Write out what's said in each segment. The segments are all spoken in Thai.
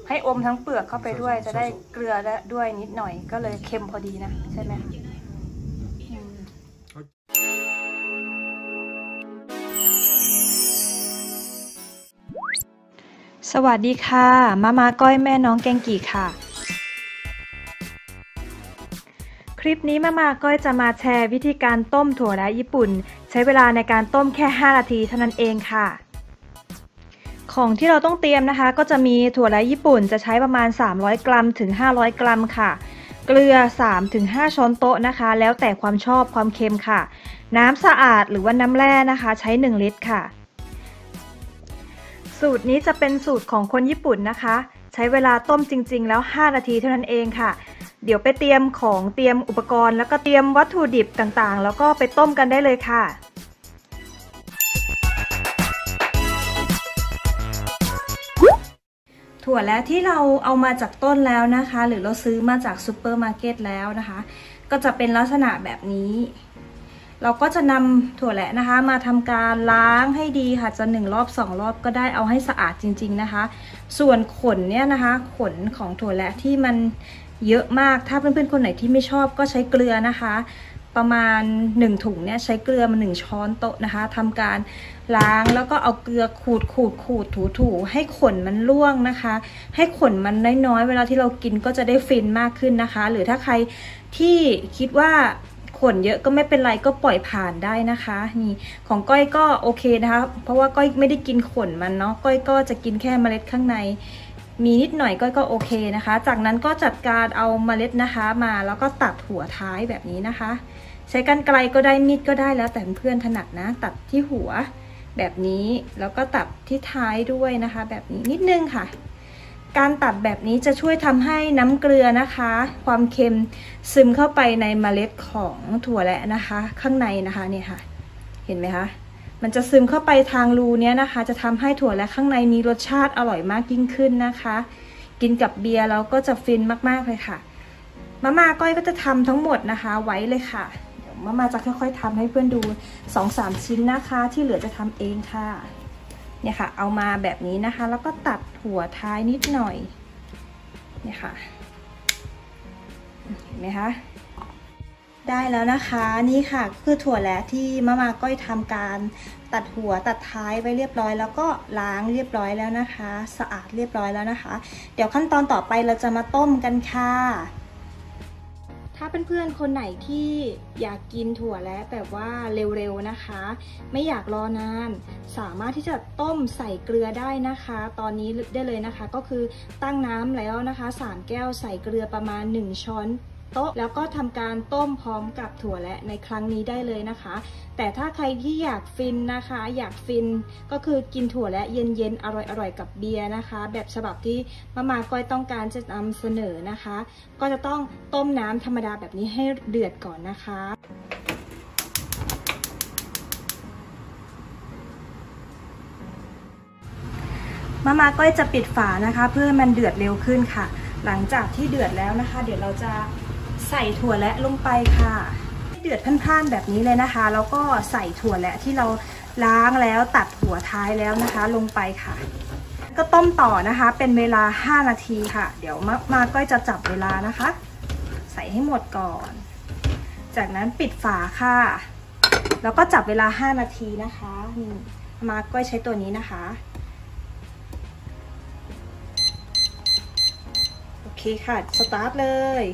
ให้อมทั้งเปลือกเข้าไปด้วยจะได้เกลือด้วยนิดหน่อยก็เลยเค็มพอดีนะใช่ไหมคะสวัสดีค่ะมาก้อยแม่น้องแกงกี่ค่ะคลิปนี้มาก้อยจะมาแชร์วิธีการต้มถั่วแระญี่ปุ่นใช้เวลาในการต้มแค่5นาทีเท่านั้นเองค่ะของที่เราต้องเตรียมนะคะก็จะมีถั่วแระญี่ปุ่นจะใช้ประมาณ300กรัมถึง500กรัมค่ะเกลือ 3-5 ช้อนโต๊ะนะคะแล้วแต่ความชอบความเค็มค่ะน้ำสะอาดหรือว่าน้ำแร่นะคะใช้1ลิตรค่ะสูตรนี้จะเป็นสูตรของคนญี่ปุ่นนะคะใช้เวลาต้มจริงๆแล้ว5นาทีเท่านั้นเองค่ะเดี๋ยวไปเตรียมของเตรียมอุปกรณ์แล้วก็เตรียมวัตถุดิบต่างๆแล้วก็ไปต้มกันได้เลยค่ะถั่วและที่เราเอามาจากต้นแล้วนะคะหรือเราซื้อมาจากซูเปอร์มาร์เก็ตแล้วนะคะก็จะเป็นลักษณะแบบนี้เราก็จะนำถั่วและนะคะมาทำการล้างให้ดีค่ะจะ1 รอบ 2 รอบก็ได้เอาให้สะอาดจริงๆนะคะส่วนขนเนี่ยนะคะขนของถั่วและที่มันเยอะมากถ้าเพื่อนๆคนไหนที่ไม่ชอบก็ใช้เกลือนะคะประมาณ1ถุงเนี่ยใช้เกลือมา1ช้อนโต๊ะนะคะทำการล้างแล้วก็เอาเกลือขูดถูให้ขนมันร่วงนะคะให้ขนมันน้อยๆเวลาที่เรากินก็จะได้ฟินมากขึ้นนะคะหรือถ้าใครที่คิดว่าขนเยอะก็ไม่เป็นไรก็ปล่อยผ่านได้นะคะนี่ของก้อยก็โอเคนะคะเพราะว่าก้อยไม่ได้กินขนมันเนาะก้อยก็จะกินแค่เมล็ดข้างในมีนิดหน่อยก็โอเคนะคะจากนั้นก็จัดการเอาเมล็ดนะคะมาแล้วก็ตัดหัวท้ายแบบนี้นะคะใช้กรรไกรก็ได้มีดก็ได้แล้วแต่เพื่อนถนัดนะตัดที่หัวแบบนี้แล้วก็ตัดที่ท้ายด้วยนะคะแบบนี้นิดนึงค่ะการตัดแบบนี้จะช่วยทำให้น้ำเกลือนะคะความเค็มซึมเข้าไปในเมล็ดของถั่วและนะคะข้างในนะคะเนี่ยค่ะเห็นไหมคะมันจะซึมเข้าไปทางรูเนี้ยนะคะจะทำให้ถั่วและข้างในมีรสชาติอร่อยมากยิ่งขึ้นนะคะกินกับเบียร์เราก็จะฟินมากๆเลยค่ะมาก้อยก็จะทำทั้งหมดนะคะไว้เลยค่ะเดี๋ยวมาจะค่อยๆทำให้เพื่อนดู 2-3 ชิ้นนะคะที่เหลือจะทำเองค่ะเนี่ยค่ะเอามาแบบนี้นะคะแล้วก็ตัดหัวท้ายนิดหน่อยเนี่ยค่ะเห็นไหมคะได้แล้วนะคะนี่ค่ะคือถั่วและที่มาก้อยทำการตัดหัวตัดท้ายไว้เรียบร้อยแล้วก็ล้างเรียบร้อยแล้วนะคะสะอาดเรียบร้อยแล้วนะคะเดี๋ยวขั้นตอนต่อไปเราจะมาต้มกันค่ะถ้าเพื่อนๆคนไหนที่อยากกินถั่วและแบบว่าเร็วๆนะคะไม่อยากรอนานสามารถที่จะต้มใส่เกลือได้นะคะตอนนี้ได้เลยนะคะก็คือตั้งน้ำแล้วนะคะ3 แก้วใส่เกลือประมาณ1 ช้อนโต๊ะแล้วก็ทำการต้มพร้อมกับถั่วและในครั้งนี้ได้เลยนะคะแต่ถ้าใครที่อยากฟินนะคะอยากฟินก็คือกินถั่วและเย็นๆอร่อยๆกับเบียร์นะคะแบบฉบับที่มาก้อยต้องการจะนำเสนอนะคะก็จะต้องต้มน้ำธรรมดาแบบนี้ให้เดือดก่อนนะคะมาก้อยจะปิดฝานะคะเพื่อมันเดือดเร็วขึ้นค่ะหลังจากที่เดือดแล้วนะคะเดี๋ยวเราจะใส่ถั่วและลงไปค่ะเดือดพ่านๆแบบนี้เลยนะคะแล้วก็ใส่ถั่วและที่เราล้างแล้วตัดหัวท้ายแล้วนะคะลงไปค่ะก็ต้มต่อนะคะเป็นเวลา5นาทีค่ะเดี๋ยวมาก้อยจะจับเวลานะคะใส่ให้หมดก่อนจากนั้นปิดฝาค่ะแล้วก็จับเวลา5นาทีนะคะนี่มาก้อยใช้ตัวนี้นะคะโอเคค่ะสตาร์ทเลย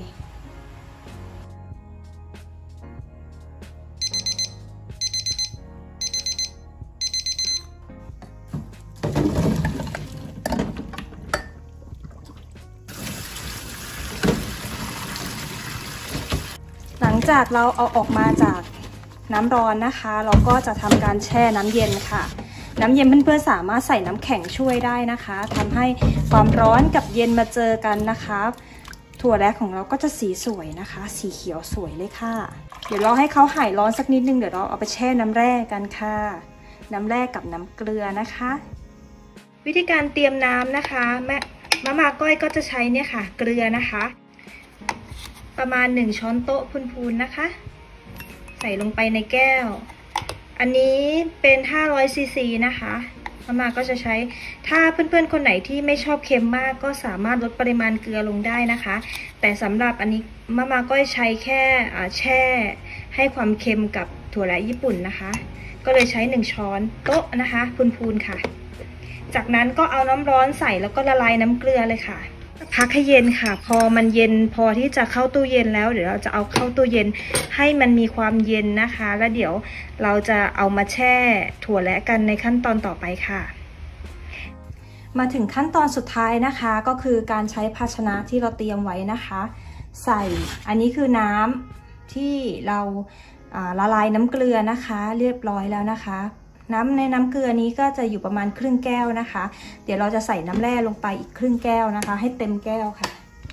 หลังจากเราเอาออกมาจากน้ำร้อนนะคะเราก็จะทำการแช่น้ำเย็นค่ะน้ำเย็นเพื่อนๆสามารถใส่น้ำแข็งช่วยได้นะคะทำให้ความร้อนกับเย็นมาเจอกันนะคะถั่วแระของเราก็จะสีสวยนะคะสีเขียวสวยเลยค่ะเดี๋ยวรอให้เขาหายร้อนสักนิดนึงเดี๋ยวเราเอาไปแช่น้ำแร่กันค่ะน้ำแร่กับน้ำเกลือนะคะวิธีการเตรียมน้ำนะคะมาก้อยก็จะใช้เนี่ยค่ะเกลือนะคะประมาณ1 ช้อนโต๊ะพูนๆนะคะใส่ลงไปในแก้วอันนี้เป็น500 ซีซีนะคะมาก็จะใช้ถ้าเพื่อนๆคนไหนที่ไม่ชอบเค็มมากก็สามารถลดปริมาณเกลือลงได้นะคะแต่สำหรับอันนี้มาก็ใช้แค่แช่ให้ความเค็มกับถั่วแระญี่ปุ่นนะคะก็เลยใช้1ช้อนโต๊ะนะคะพูนๆค่ะจากนั้นก็เอาน้ำร้อนใส่แล้วก็ละลายน้ำเกลือเลยค่ะพักให้เย็นค่ะพอมันเย็นพอที่จะเข้าตู้เย็นแล้วเดี๋ยวเราจะเอาเข้าตู้เย็นให้มันมีความเย็นนะคะแล้วเดี๋ยวเราจะเอามาแช่ถั่วแระกันในขั้นตอนต่อไปค่ะมาถึงขั้นตอนสุดท้ายนะคะก็คือการใช้ภาชนะที่เราเตรียมไว้นะคะใส่อันนี้คือน้ำที่เราละลายน้ำเกลือนะคะเรียบร้อยแล้วนะคะในน้ำเกลือนี้ก็จะอยู่ประมาณครึ่งแก้วนะคะเดี๋ยวเราจะใส่น้ำแร่ลงไปอีกครึ่งแก้วนะคะให้เต็มแก้วค่ะ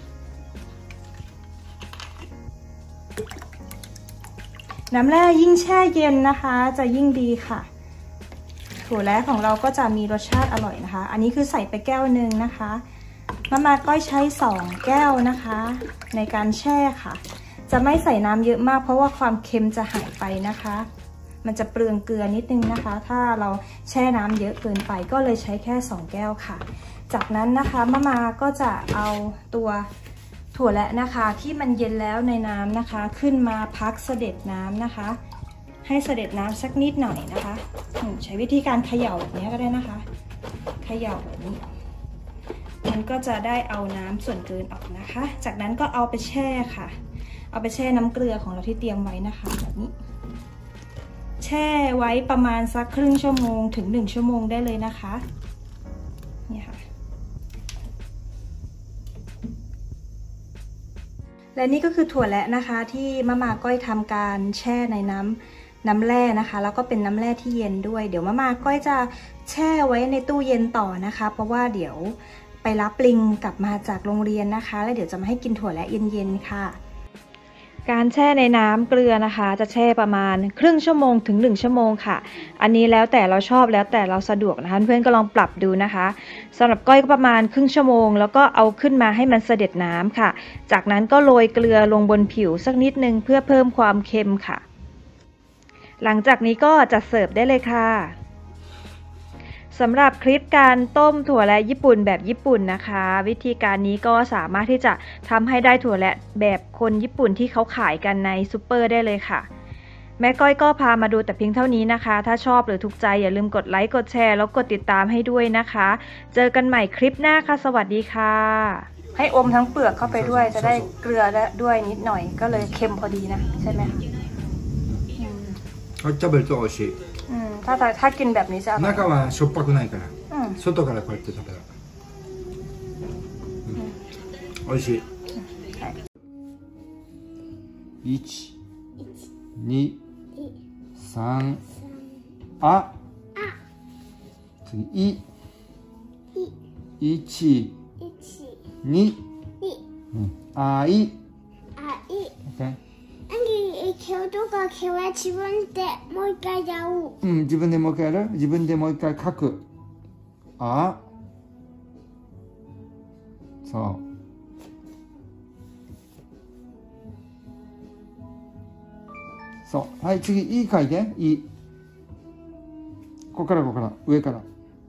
น้ำแร่ยิ่งแช่เย็นนะคะจะยิ่งดีค่ะถั่วแระของเราก็จะมีรสชาติอร่อยนะคะอันนี้คือใส่ไปแก้วหนึ่งนะคะมาก้อยใช้2แก้วนะคะในการแช่ค่ะจะไม่ใส่น้ำเยอะมากเพราะว่าความเค็มจะหายไปนะคะมันจะเปลืองเกลือนิดนึงนะคะถ้าเราแช่น้ำเยอะเกินไปก็เลยใช้แค่2แก้วค่ะจากนั้นนะคะมาก็จะเอาตัวถั่วแระนะคะที่มันเย็นแล้วในน้ำนะคะขึ้นมาพักเสด็จน้ำนะคะให้เสด็จน้ำสักนิดหน่อยนะคะใช้วิธีการเขย่าแบบนี้ก็ได้นะคะเขย่าแบบนี้มันก็จะได้เอาน้ำส่วนเกินออกนะคะจากนั้นก็เอาไปแช่ค่ะเอาไปแช่น้ำเกลือของเราที่เตรียมไว้นะคะแบบนี้แช่ไว้ประมาณสักครึ่งชั่วโมงถึง1ชั่วโมงได้เลยนะคะนี่ค่ะและนี่ก็คือถั่วแระนะคะที่มาก้อยทำการแช่ในน้ำแร่นะคะแล้วก็เป็นน้ำแร่ที่เย็นด้วยเดี๋ยวมาก้อยจะแช่ไว้ในตู้เย็นต่อนะคะเพราะว่าเดี๋ยวไปรับปลิงกลับมาจากโรงเรียนนะคะแล้วเดี๋ยวจะมาให้กินถั่วแระเย็นๆค่ะการแช่ในน้ำเกลือนะคะจะแช่ประมาณครึ่งชั่วโมงถึง1ชั่วโมงค่ะอันนี้แล้วแต่เราชอบแล้วแต่เราสะดวกนะคะเพื่อนก็ลองปรับดูนะคะสำหรับก้อยก็ประมาณครึ่งชั่วโมงแล้วก็เอาขึ้นมาให้มันเสด็จน้ำค่ะจากนั้นก็โรยเกลือลงบนผิวสักนิดนึงเพื่อเพิ่มความเค็มค่ะหลังจากนี้ก็จะเสิร์ฟได้เลยค่ะสำหรับคลิปการต้มถั่วแระญี่ปุ่นแบบญี่ปุ่นนะคะวิธีการนี้ก็สามารถที่จะทำให้ได้ถั่วแระแบบคนญี่ปุ่นที่เขาขายกันในซูเปอร์ได้เลยค่ะแม่ก้อยก็พามาดูแต่เพียงเท่านี้นะคะถ้าชอบหรือถูกใจอย่าลืมกดไลค์กดแชร์แล้วกดติดตามให้ด้วยนะคะเจอกันใหม่คลิปหน้าค่ะสวัสดีค่ะให้อมทั้งเปลือกเข้าไปด้วยจะได้เกลือและด้วยนิดหน่อยก็เลยเค็มพอดีนะใช่ไหม食べると美味しい。 ถ้ากินแบบนี้จะ中はしょっぱくないから、外からこうやって食べる。美味しい。1、2、3、あ、次い、1、2、あい。 今日とか今日は自分でもう一回やろう。 自分でもう一回やる？自分でもう一回書く。あ。そう。そう。はい、次、いい書いて。いい。ここから上から。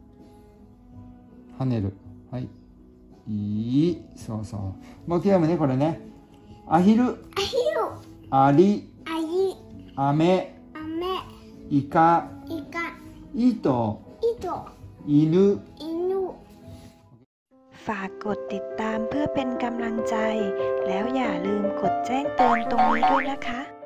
跳ねる。はい。いい。そうそう。もう一回読むね、これね。アヒル。 アヒル。 アリ。 アリ。 アメ。 アメ。 イカ。 イカ。 糸。 糸。 犬。 犬。 ฝากกดติดตามเพื่อเป็นกำลังใจแล้วอย่าลืมกดแจ้งเตือนตรงนี้ด้วยนะคะ